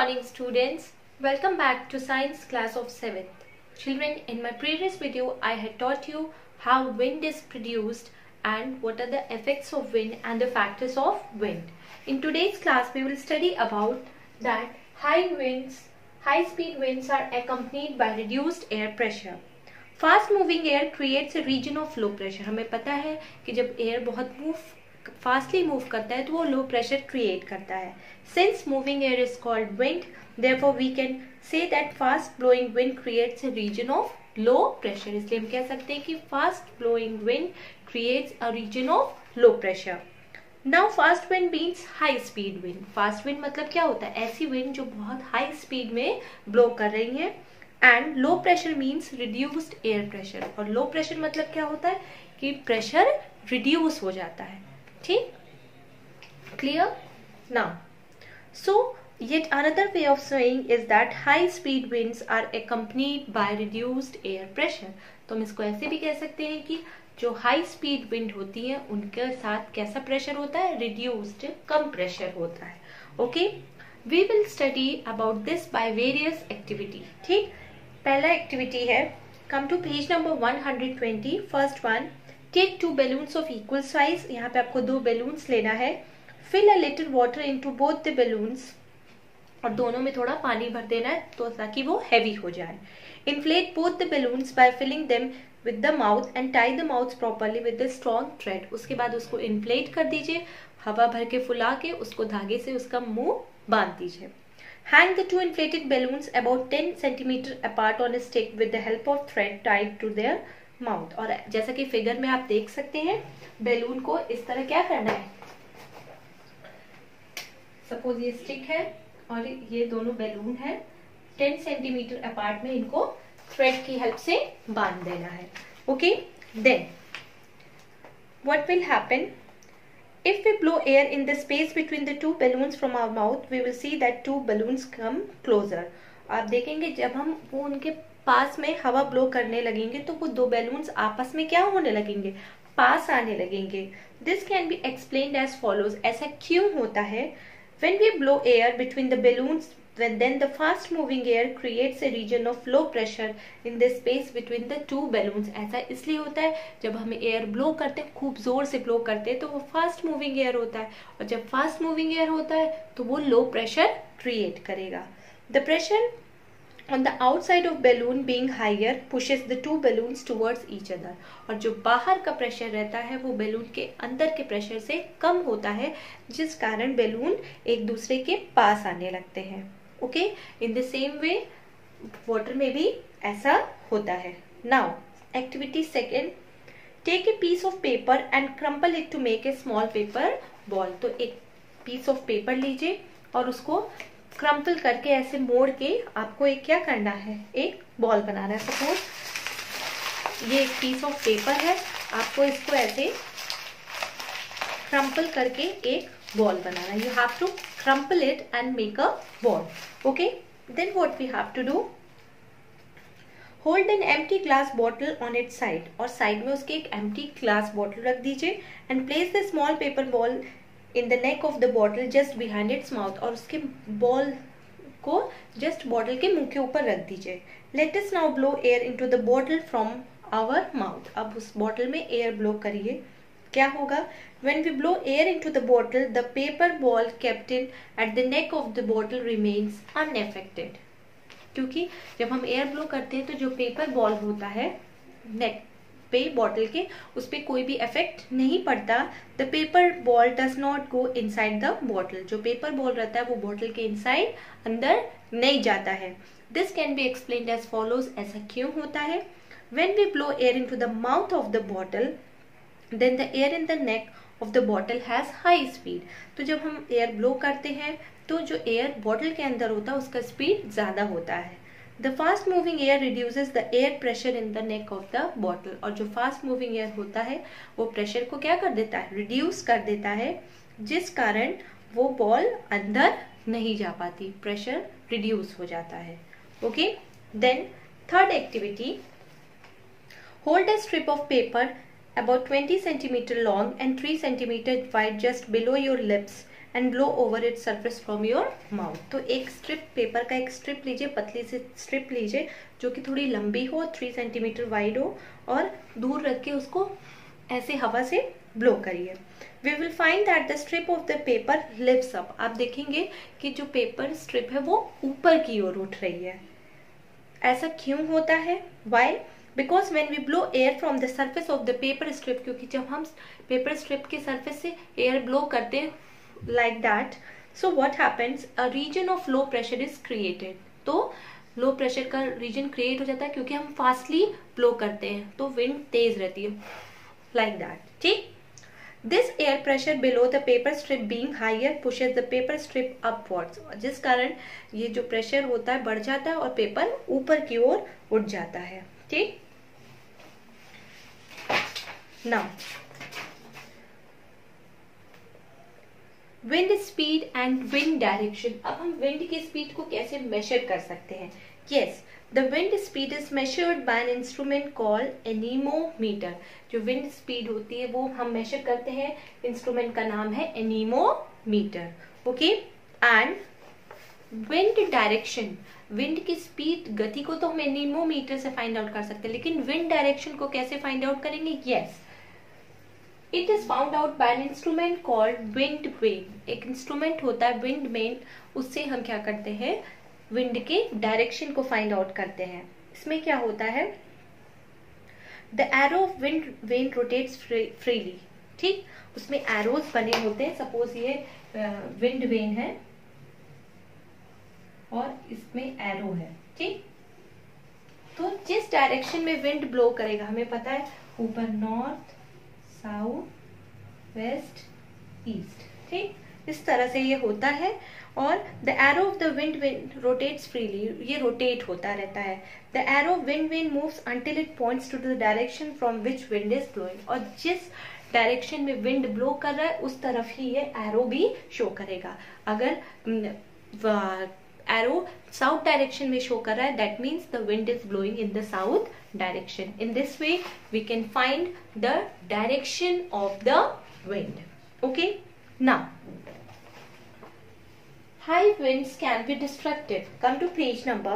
morning students. Welcome back to science class of 7th. Children, in my previous video I had taught you how wind is produced and what are the effects of wind and the factors of wind. In today's class we will study about that high speed winds are accompanied by reduced air pressure. Fast moving air creates a region of low pressure. हमें पता है कि जब air बहुत fastly move करता है तो वो लो प्रेशर क्रिएट करता है. Since moving air is called wind, therefore we can say that fast blowing wind creates a region of low pressure. इसलिए हम कह सकते हैं कि fast blowing wind creates a region of low pressure. Now fast wind means high speed wind. Fast wind मतलब क्या होता है? ऐसी विंड जो बहुत हाई स्पीड में ब्लो कर रही है. And low pressure means reduced air pressure. और लो प्रेशर मतलब क्या होता है कि प्रेशर रिड्यूस हो जाता है. ठीक, clear? Now so yet another way of saying is that high speed winds are accompanied by reduced air pressure. तो हम इसको ऐसे भी कह सकते हैं कि जो हाई स्पीड विंड होती है उनके साथ कैसा प्रेशर होता है? रिड्यूस्ड, कम प्रेशर होता है. Okay, we will study about this by various activity. ठीक, पहला एक्टिविटी है, come to page number 120. First one, take 2 balloons of equal size. यहाँ पे आपको 2 balloons लेना है. Fill a little water into both the balloons. और दोनों में थोड़ा पानी भर देना है तो ताकि वो हैवी हो जाए. Inflate both the balloons by filling them with the mouth and tie the mouths properly with the strong thread. उसके बाद उसको इन्फ्लेट कर दीजिए, हवा भर के फुला के उसको धागे से उसका मुंह बांध दीजिए. Hang the 2 inflated balloons about 10 centimeter apart on a stick with the help of thread tied to their mouth. और जैसा कि फिगर में आप देख सकते हैं, बैलून को इस तरह क्या करना है? सपोज ये स्टिक है और ये दोनों बैलून है, 10 सेंटीमीटर अपार्ट में इनको थ्रेड की हेल्प से बांध देना है. Okay, then what will happen? If we blow air in the space between the 2 balloons from our mouth, we will see that 2 balloons come closer. आप देखेंगे जब हम वो उनके पास में हवा ब्लो करने लगेंगे तो वो 2 बैलून्स आपस में क्या होने लगेंगे? पास आने लगेंगे. This can be explained as follows. ऐसा क्यों होता है? When we blow air between the balloons, then the fast moving air creates a region of low pressure in the space between the 2 balloons. ऐसा इसलिए होता है जब हम एयर ब्लो करते हैं, खूब जोर से ब्लो करते हैं तो वो फास्ट मूविंग एयर होता है. और जब फास्ट मूविंग एयर होता है तो वो लो प्रेशर क्रिएट करेगा. The pressure on the outside of balloon being higher pushes the 2 balloons towards each other. और जो बाहर का प्रेशर रहता है वो बैलून के अंदर के प्रेशर से कम होता है, जिस कारण बैलून एक दूसरे के पास आने लगते हैं. Okay, in the same way water में भी ऐसा होता है. Now activity second, take a piece of paper and crumple it to make a small paper ball. तो एक पीस ऑफ पेपर लीजिए और उसको क्रम्पल करके ऐसे मोड़ के आपको एक क्या करना है? एक बॉल बनाना है. सपोज ये एक पीस ऑफ पेपर है, आपको इसको ऐसे क्रम्पल करके एक बॉल बनाना है. You have to crumple it and make a ball. Okay, then what we have to do? Hold an empty glass bottle on it side. और साइड में उसके एक एम्प्टी ग्लास बॉटल रख दीजिए. And place the small paper ball in the neck of the bottle just behind its mouth. और उसके ball को just bottle के मुंह के ऊपर रख दीजिए. Let us now blow air into the bottle from our mouth. अब उस बॉटल में एयर ब्लो करिए. क्या होगा? When we blow air into the bottle, the paper ball kept in at the neck of the bottle remains unaffected. क्योंकि जब हम air blow करते हैं तो जो पेपर बॉल होता है नेक पे बॉटल के, उस पर कोई भी इफेक्ट नहीं पड़ता. The paper ball does not go inside the bottle. जो पेपर बॉल रहता है वो बॉटल के इनसाइड अंदर नहीं जाता है. This can be explained as follows. ऐसा क्यों होता है? When we blow air into the mouth of the bottle, then the air in the neck of the bottle has high speed. तो जब हम एयर ब्लो करते हैं तो जो एयर बॉटल के अंदर होता है उसका स्पीड ज्यादा होता है. The fast moving air reduces the air pressure in the neck of the bottle. और जो फास्ट मूविंग एयर होता है वो प्रेशर को क्या कर देता है? रिड्यूस कर देता है, जिस कारण वो बॉल अंदर नहीं जा पाती, प्रेशर रिड्यूस हो जाता है. Okay, then third activity, hold a strip of paper about 20 centimeter long and 3 centimeter wide just below your lips and blow over its surface from your mouth. तो एक स्ट्रिप, पेपर का एक strip लीजिए, पतली सी strip लीजिए जो कि थोड़ी लंबी हो, 3 सेंटीमीटर वाइड हो, और दूर रख के उसको ऐसे हवा से ब्लो करिए. We will find that the strip of the paper lifts up. आप देखेंगे कि जो पेपर स्ट्रिप है वो ऊपर की ओर उठ रही है. ऐसा क्यों होता है? Why? Because when we blow air from the surface of the paper strip, क्योंकि जब हम पेपर स्ट्रिप के सरफेस से एयर ब्लो करते हैं like that, so what happens? A region of low pressure is created. तो लो प्रेशर का region create हो जाता है क्योंकि हम फास्टली ब्लो करते हैं, तो विंड तेज रहती है like that. ठीक. This air pressure below the paper strip being higher pushes the paper strip upwards. जिस कारण ये जो प्रेशर होता है बढ़ जाता है और पेपर ऊपर की ओर उठ जाता है. ठीक. Now, wind speed and wind direction. अब हम विंड की स्पीड को कैसे मेजर कर सकते हैं? Yes, the wind speed is measured by an instrument called anemometer. जो विंड स्पीड होती है वो हम मेजर करते हैं, इंस्ट्रूमेंट का नाम है anemometer. Okay. And wind direction, wind की स्पीड, गति को तो हम एनीमोमीटर से फाइंड आउट कर सकते हैं, लेकिन विंड डायरेक्शन को कैसे फाइंड आउट करेंगे? Yes, it is found out by an instrument called wind vane. एक इंस्ट्रूमेंट होता है विंड वेन, उससे हम क्या करते हैं, विंड के डायरेक्शन को फाइंड आउट करते हैं. इसमें क्या होता है, the arrow of wind vane rotates freely. ठीक. उसमें एरोज बने होते हैं. सपोज ये विंड वेन है और इसमें एरो है. ठीक. तो जिस डायरेक्शन में विंड ब्लो करेगा, हमें पता है ऊपर नॉर्थ, साउथ, वेस्ट, ईस्ट. ठीक. इस तरह से ये होता है. और the arrow of the wind rotates freely, ये रोटेट होता रहता है. The arrow of wind vane moves until it points to the direction from which wind is blowing. और जिस डायरेक्शन में विंड ब्लो कर रहा है उस तरफ ही ये एरो भी शो करेगा. अगर एरो साउथ डायरेक्शन में शो कर रहा है, that means the wind is blowing in the south direction. In this way we can find the direction of the wind. Okay. Now, high winds can be destructive. Come to page number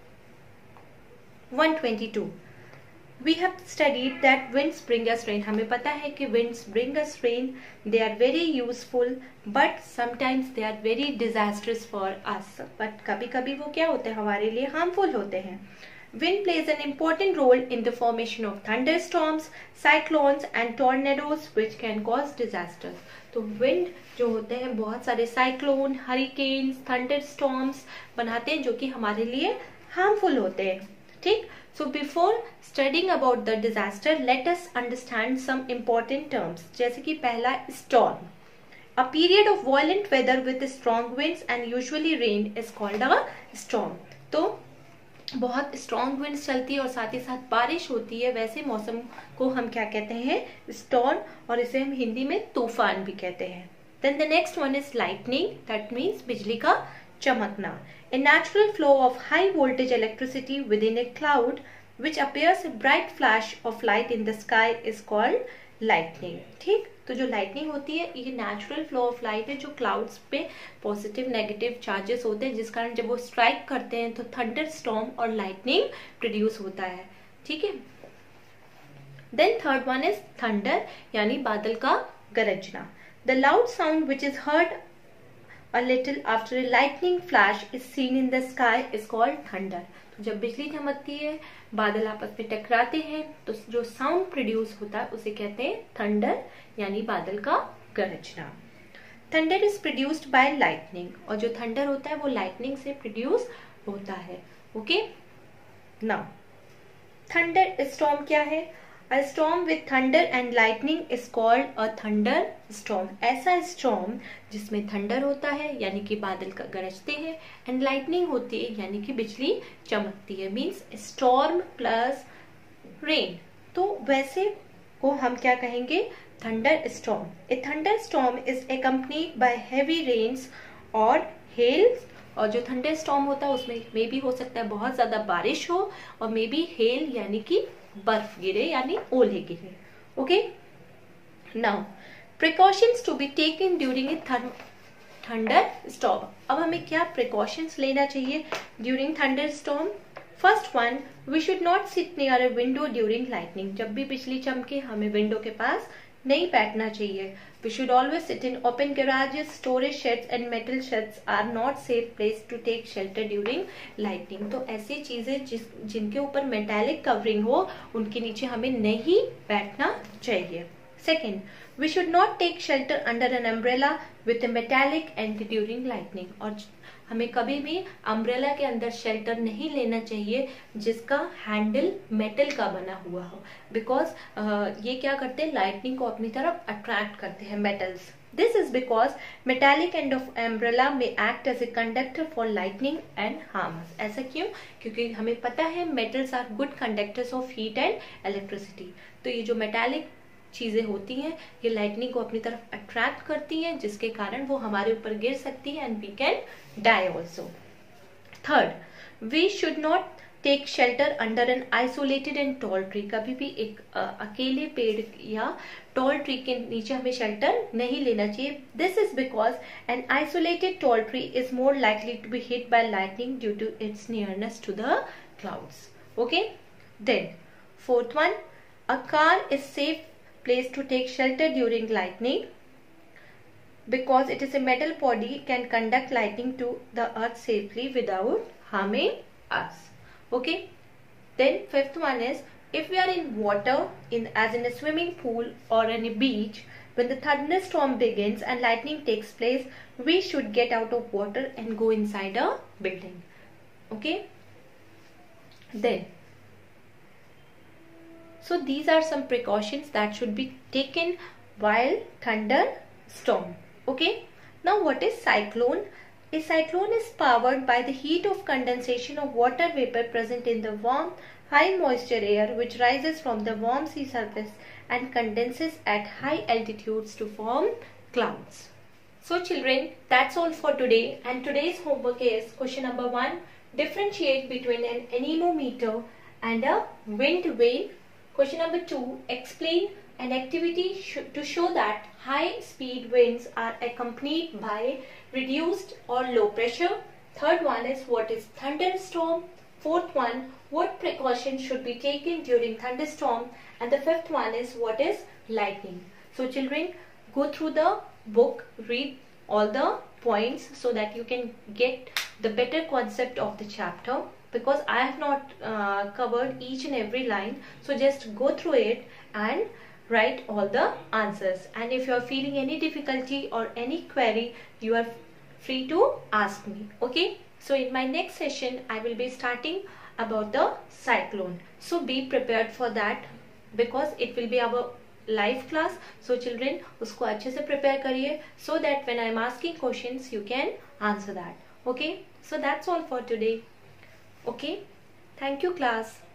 122. We have studied that winds bring us rain. हमें पता है कि winds bring us rain. They are very useful, but sometimes they are very disastrous for us. But कभी-कभी वो क्या होते हैं, हमारे लिए harmful होते हैं. Wind plays an important role in the formation of thunderstorms, cyclones and tornadoes which can cause disasters. तो विंड जो होते हैं बहुत सारे साइक्लोन, हरिकेन्स, थंडरस्टॉर्म्स बनाते हैं जो कि हमारे लिए हार्मफुल होते हैं. ठीक. So before studying about the disaster, let us understand some important terms. जैसे कि पहला, storm. A period of violent weather with strong winds and usually rain is called a storm. तो बहुत स्ट्रॉन्ग विंड्स चलती है और साथ ही साथ बारिश होती है, वैसे मौसम को हम क्या कहते हैं, स्टॉर्म, और इसे हम हिंदी में तूफान भी कहते हैं. Then the next one is lightning. That means बिजली का चमकना. A natural flow of high voltage electricity within a cloud which appears a bright flash of light in the sky is called lightning. ठीक. तो जो lightning होती है ये natural flow of light है जो क्लाउड्स पे पॉजिटिव नेगेटिव चार्जेस होते हैं, जिस कारण जब वो स्ट्राइक करते हैं तो थंडर स्टॉर्म और लाइटनिंग प्रोड्यूस होता है. ठीक है. Then third one is thunder, यानी बादल का गरजना. The loud sound which is heard a little after a lightning flash is seen in the sky is called thunder. तो जब बिजली चमकती है, बादल आपस में टकराते हैं, तो जो साउंड प्रोड्यूस होता है उसे कहते हैं थंडर, यानी बादल का गरजना. Thunder is produced by lightning, और जो थंडर होता है वो लाइटनिंग से प्रोड्यूस होता है. ओके. नाउ, थंडर स्टॉर्म क्या है? A storm with thunder and lightning is called a thunderstorm. ऐसा स्टॉर्म जिसमें थंडर होता है यानी कि बादल का गरजते हैं, एंड लाइटनिंग होती है यानी कि बिजली चमकती है. Means storm plus rain. तो वैसे को हम क्या कहेंगे? Thunderstorm. A thunderstorm is accompanied by heavy rains और hail. और जो थंडर स्टॉर्म होता है उसमें मे भी हो सकता है बहुत ज्यादा बारिश हो, और मे बी हेल यानी कि बर्फ गिरे यानी ओले गिरे. Okay. Now, precautions to be taken during a thunderstorm. अब हमें क्या प्रिकॉशंस लेना चाहिए during thunderstorm? First one, we should not sit near a window during lightning. जब भी बिजली चमके हमें विंडो के पास नहीं बैठना चाहिए। We should always sit in open garages, storage sheds and metal sheds are not safe place to take shelter during lightning। तो ऐसी चीजें जिनके ऊपर मेटालिक कवरिंग हो उनके नीचे हमें नहीं बैठना चाहिए। Second, we should not take shelter under an umbrella with a metallic end during lightning। और हमें कभी भी अम्ब्रेला के अंदर शेल्टर नहीं लेना चाहिए जिसका हैंडल मेटल का बना हुआ हो, बिकॉज ये क्या करते हैं, लाइटनिंग को अपनी तरफ अट्रैक्ट करते हैं metals. This is because metallic end of umbrella में act as a conductor for lightning and harms. ऐसा क्यों? क्योंकि हमें पता है metals are good conductors of heat and electricity. तो ये जो मेटालिक चीजें होती हैं ये लाइटनिंग को अपनी तरफ अट्रैक्ट करती हैं, जिसके कारण वो हमारे ऊपर गिर सकती है and we can die also. Third, we should not take shelter under an isolated and tall tree. कभी भी एक अकेले पेड़ या टॉल ट्री के नीचे हमें शेल्टर नहीं लेना चाहिए। This is because an isolated tall tree is more likely to be hit by lightning due to its nearness to the clouds. Okay, then fourth one, a car is safe place to take shelter during lightning because it is a metal body can conduct lightning to the earth safely without harming us. Okay, then fifth one is, if we are in water as in a swimming pool or in a beach, when the thunderstorm begins and lightning takes place, we should get out of water and go inside a building. Okay, then so these are some precautions that should be taken while thunderstorm. Okay, now what is cyclone? A cyclone is powered by the heat of condensation of water vapor present in the warm high moisture air which rises from the warm sea surface and condenses at high altitudes to form clouds. So children, that's all for today, and today's homework is question number 1, differentiate between an anemometer and a wind vane. Question number 2, explain an activity to show that high speed winds are accompanied by reduced or low pressure. Third one is, what is thunderstorm? Fourth one, what precautions should be taken during thunderstorm? And the fifth one is, what is lightning? So children, go through the book, read all the points so that you can get the better concept of the chapter, because I have not covered each and every line. So just go through it and write all the answers. And if you are feeling any difficulty or any query, you are free to ask me. Okay, so in my next session I will be starting about the cyclone. So be prepared for that because it will be our live class. So children, उसको अच्छे से prepare करिए so that when I am asking questions you can answer that. Okay, so that's all for today. Okay, thank you class.